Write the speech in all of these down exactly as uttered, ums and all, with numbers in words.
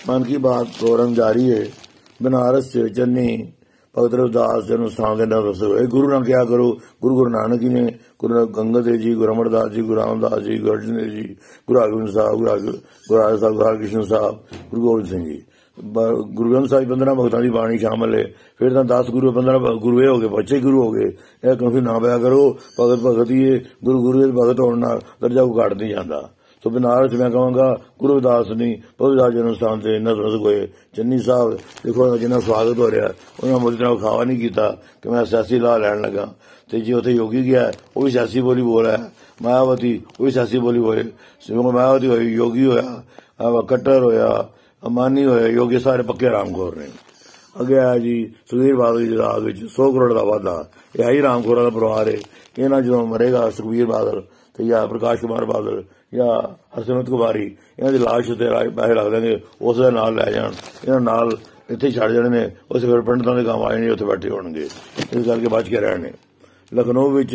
मन की बात प्रोग्राम जारी है। बनारस च चन्नी भगत रविदास जन्म स्थान के नाम दसो गुरु ना क्या करो। गुरु गुरु नानक जी ने, गुरु गंगा देव जी, गुरु अमरदास जी, गुरु रामदास जी, गुरु अर्जन देव जी, गुरु हरगोबिंद साहब, गुरु गुरु राज साहब, गुरु हरकृष्ण साहब, गुरु गोबिंद सिंह जी। गुरु ग्रंथ साहिब पंद्रह भगतों की बाणी शामिल है। फिर तो दस गुरु पंद्रह गुरु हो गए, बच्चे गुरु हो गए। यह कभी ना पाया करो। भगत भगत ही है, गुरु गुरु भगत होने दर्जा को घट नहीं जाता। तो बनारस मैं कहूँगा गुरु रविदास नहीं रविदास जन्म स्थान से इन्ना दस गए। चन्नी साहब देखो जिन्ना स्वागत हो रहा उन्होंने मोदी तरह खावा नहीं किया कि मैं सियासी लाह लैन लगा। तो जी उत्थे योगी गया वो भी सियासी बोली बोल रहा है, मायावती वो भी सियासी बोली बोले। मायावती हो, योगी होया, कट्टर होया, अमानी होया, योगी सारे पक्के रामखोर ने। अगे आया जी सुखबीर बादल की राग सौ करोड़ का वाधा। यह ही रामखोर का परिवार है। इन्हें जो मरेगा सुखबीर बादल तो या प्रकाश कुमार बादल या हरसिमरत कुमारी इन्हों की लाश उत्ते पैसे लग देंगे, उस नाल लै जान, इन्होंने नाल इत्थे छड़ जाने ने। उस फिर पंडितां दे काम आए नहीं, उत्थे बैठे होणगे। इस करके बच के रहने। लखनऊ विच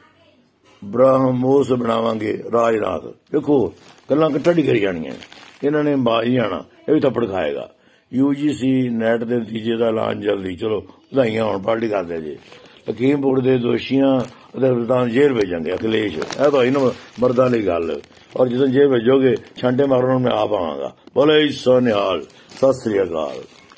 ब्रह्मोस बनावांगे राजनाथ। देखो गल्लां ढड़ी करी जानियां, इन्होंने बाज नहीं आना, यह भी थप्पड़ खाएगा। यूजीसी नैट के नतीजे का ऐलान जल्दी, चलो बधाइयां होण, पार्टी करदे जी। लखीमपुर के दोषियां जेल भेजेंगे अखिलेश, यह तो ही ना मर्दां दी गल। और जिस जेल भेजोगे छांटे मारन मैं आप आवांगा। बोले सो निहाल, सत श्री अकाल।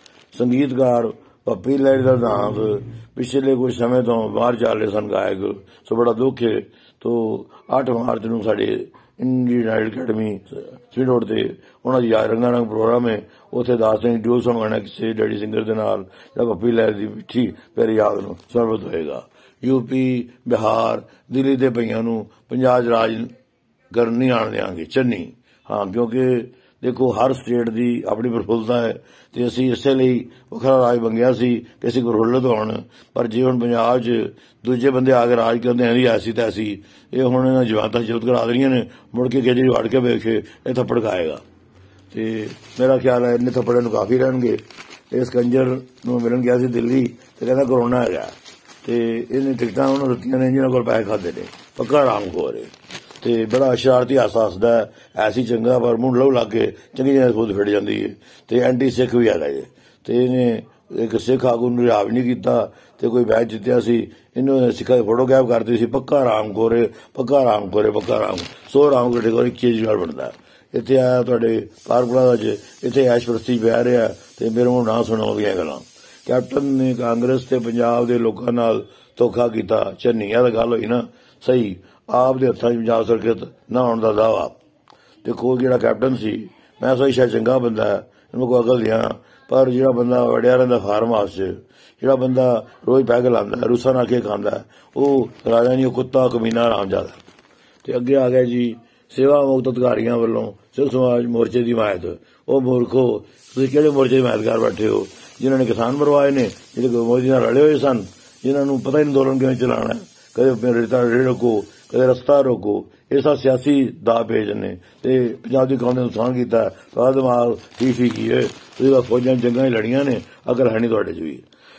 संगीतकार पप्पी लहरी का देहांत पिछले कुछ समय तो बाहर चल रहे सन गायक, सो बड़ा दुख है। तो अठ मार्च नूं साडे Indian Idol Academy Sweet Road ते उन्हां दी याद रंगारंग प्रोग्राम है। उत्थे दास सिंह ड्यूल सॉन्ग गाना किसी डैडी सिंगर दे नाल जां पप्पी लहरी दी मिठी प्यारी याद नूं समर्पित होएगा। यूपी बिहार दिल्ली के भईयां नूं पंजाब राज करन नहीं आण देंगे चन्नी। हाँ, क्योंकि देखो हर स्टेट की अपनी प्रफुल्लता है तो असी इसे लिए वखरा राज मंगया सी कि असीं प्रफुल्लित होण। पर जे हुण पंजाब च दूजे बंदे आके राज करते हैं ऐसी तैसी, ये हुण इन्हां जमातां जब्त करा देनियां ने, मुड़ के केजरी वड़ के वेखे ये थप्पड़ खाएगा। तो मेरा ख्याल है इन्ने थप्पड़ इहनूं काफ़ी रहणगे। इस कंजर नूं मिलन गया सी दिल्ली तो कहता करोना है, तो इन्हें टिकटां उन्होंने दित्तियां ने जिन्हां कोल पैसे खादे ने, पक्का रामखोर है। तो बड़ा शरारती हासा हसदा है, ऐसी चंगा पर मूंह लहू लग के चंगी जगह खुद फिट जाती है। तो एंटी सिख भी है जे, तो इन्हें एक सिख आगू नूं रिहा भी नहीं किया। तो कोई मैच जित्तिया सी, इन्होंने सिखा की फोटो कैप करती सी, पक्का रामखोर है, पक्का रामखोर है, पक्का राम सौ राम कट्ठे करो एक चीज नाल बनता। इत्थे आया तुहाडे कारकुला च इत्थे ऐशप्रस्ती पै रहा तो मेरे मूंह ना सुणो ओहदियां गल्लां। कैप्टन ने कांग्रेस ते पंजाब दे लोकां नाल धोखा कीता। चन्नी दा गल होई ना सही, आप दे हत्थां च पंजाब सरकत ना होण दा दावा। देखो जिहड़ा कैप्टन सी मैं सही शायद चंगा बंदा है, इन्हूं कोई अकल दियां, पर जिहड़ा बंदा वड़िया रहिंदा फार्म हाउस च, जिहड़ा बंदा रोज पैग लांदा है, रूसा ना के खांदा है, वह राजा नहीं, कुत्ता कमीना रामजादा। ते अगे आ गया जी सेवा मुक्त अधिकारियों वालों सिख समाज मोर्चे की हिमायत। वह मूर्खो तुसीं किहड़े मोर्चे की हिमायतकार बैठे हो जिन्होंने किसान मरवाए ने, जिहड़े मोदी नाल रले हुए सन, जिन्होंने पता ही नहीं अंदोलन किवें चलाना है। कदे रेता रेड़ रोको, कदे रस्ता रोको, ये सब सियासी दाव पेज ने ते पंजाब की कौम ने नुकसान किया। तो दिमाग ठीक ठीक ही है, तुसीं फौजां जंगां ही लड़ियां ने, अकल है नहीं तुहाडे च भी।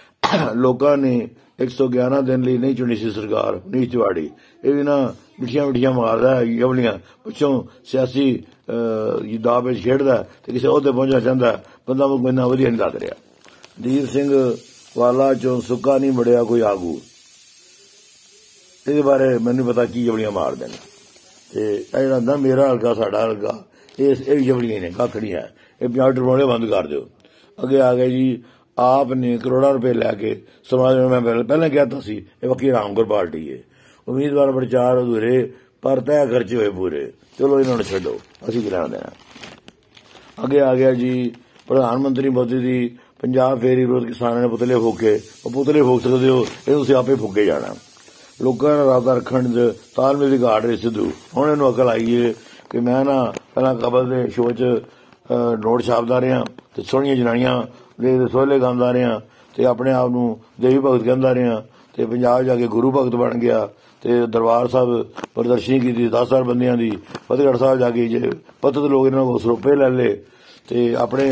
लोगों ने एक सौ ग्यारह दिन लिए नहीं चुनी सी सरकार नीच तिवाड़ी, ये भी ना मिठिया मिठिया मारदा है यवलियां, पिछों सियासी दाव पेच खेडदा ते किसी ओहदे पहुंचना चाहता है, बंदा मुझे इन्ना वधिया नहीं लग रहा। दीप सिंह वाला चो सुक्का नहीं बड़िया कोई आगू, ये बारे मैनू पता की जवड़ियां मार देने। तो मेरा हल्का साडा हल्का ये जवड़ियां ने कख नहीं है, ये पंजाब ट्रिब्यूनल बंद कर दो। अगे आ गए जी आपने करोड़ा रुपए लैके समाज में मैं पहले कहता सी ये वकी रामगढ़ पार्टी है, उम्मीदवार प्रचार अधूरे पर तय खर्चे हुए पूरे, चलो इन्होंने छड्डो असीं की लेना देना। अगे आ गया जी प्रधानमंत्री मोदी की पंजाब फेरी विरोध किसानों ने पुतले फूके, पुतले फूक सकते हो, ये तुसीं आपे फूके जाना। लोगों ने राबता रखण च तालमेल की घाट रही सिद्धू, हुण इहनूं अकल आई है कि मैं ना पहला कबल के शो च नोट छापदा रहा तो सोहणियां जनानियां दे सोहले गांदा रहा तो अपने आप नूं देवी भगत कहंदा रहा तो पंजाब जाके गुरु भगत बन गया। तो दरबार साहब प्रदर्शनी की दस हजार बंदियां दी, फतेहगढ़ साहब जाके जे पतत लोग इन्होंने को सरोपे लै ले तो अपने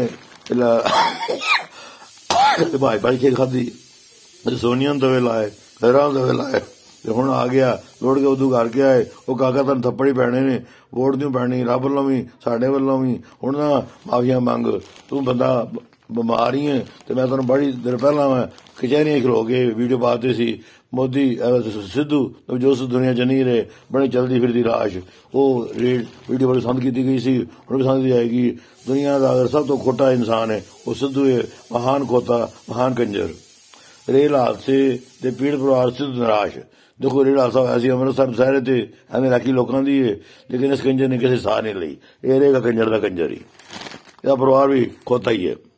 भाजपा की खाधी, सोनिया दवे लाए, खैरां दवे लाए, ਤੇ ਹੁਣ ਆ ਗਿਆ ਲੋੜ ਕੇ ਉਦੋਂ ਕਰਕੇ ਆਏ ਉਹ ਕਾਕਾ ਤੁਹਾਨੂੰ ਥੱਪੜ ਹੀ ਪੈਣੇ ਨੇ, ਵੋਟ ਨਹੀਂ ਪੈਣੀ, ਰੱਬ ਵੱਲੋਂ ਵੀ ਸਾਡੇ ਵੱਲੋਂ ਵੀ। ਹੁਣ ਨਾ ਮਾਫੀਆਂ ਮੰਗ, ਤੂੰ ਬੰਦਾ ਬਿਮਾਰ ਹੀ ਹੈ। ਤੇ ਮੈਂ ਤੁਹਾਨੂੰ ਬੜੀ ਦੇਰ ਪਹਿਲਾਂ ਮੈਂ ਕਚਹਿਰੀਆਂ ਖਲੋ ਕੇ ਵੀਡੀਓ ਪਾਤੇ ਸੀ, ਮੋਦੀ ਸਿੱਧੂ ਨਵਜੋਤ ਸਿੱਧੂ ਦੁਨੀਆ 'ਚ ਨਹੀਂ ਰਹੇ, ਬੜੀ ਚਲਦੀ ਫਿਰਦੀ ਲਾਸ਼। ਉਹ ਰੇਡ ਵੀਡੀਓ ਬੜੀ ਪਸੰਦ ਕੀਤੀ ਗਈ ਸੀ, ਹੁਣ ਵੀ ਪਸੰਦ ਜਾਏਗੀ। ਦੁਨੀਆ ਦਾ ਅਗਰ ਸਭ ਤੋਂ ਖੋਟਾ ਇਨਸਾਨ ਹੈ ਉਹ ਸਿੱਧੂ ਹੈ, ਮਹਾਨ ਖੋਤਾ, ਮਹਾਨ ਕੰਜਰ। ਰੇਲ ਹਾਦਸੇ ਦੇ ਪੀੜਤ ਪਰਿਵਾਰ ਸਿੱਧੂ ਨਿਰਾਸ਼। ਦੇਖੋ ਰੇਲ ਹਾਦਸਾ ਹੋਇਆ ਸੀ ਅੰਮ੍ਰਿਤਸਰ ਦੁਸਹਿਰੇ ਤੇ, ਐਵੇਂ ਰਾਖੀ ਲੋਕਾਂ ਦੀ ਹੈ, ਲੇਕਿਨ ਇਸ ਕੰਜਰ ਨੇ ਕਿਸੇ ਸਾਹ ਨਹੀਂ ਲਈ। ਇਹ ਰਹੇਗਾ ਕੰਜਰ ਦਾ ਕੰਜਰ ਹੀ, ਇਹਦਾ ਪਰਿਵਾਰ ਵੀ ਖੋਤਾ ਹੀ ਹੈ।